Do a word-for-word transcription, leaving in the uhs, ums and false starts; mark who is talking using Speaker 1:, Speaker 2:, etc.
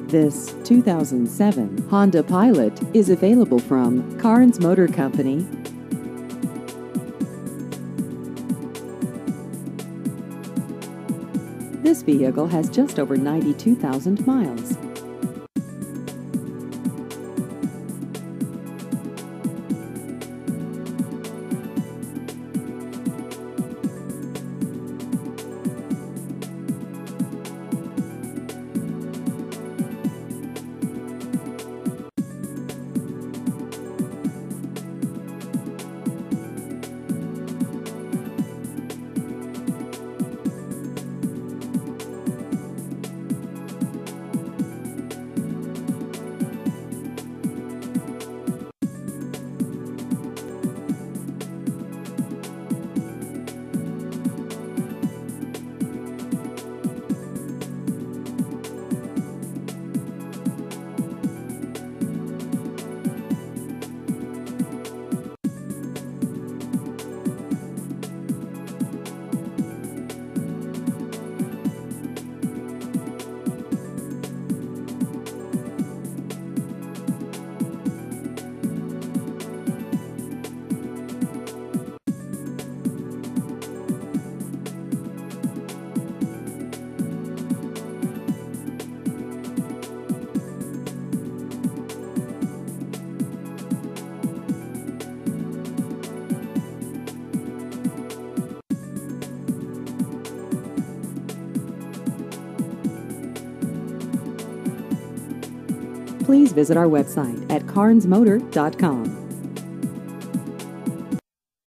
Speaker 1: This two thousand seven Honda Pilot is available from Carnes Motor Company. This vehicle has just over ninety-two thousand miles. Please visit our website at carnes motor dot com.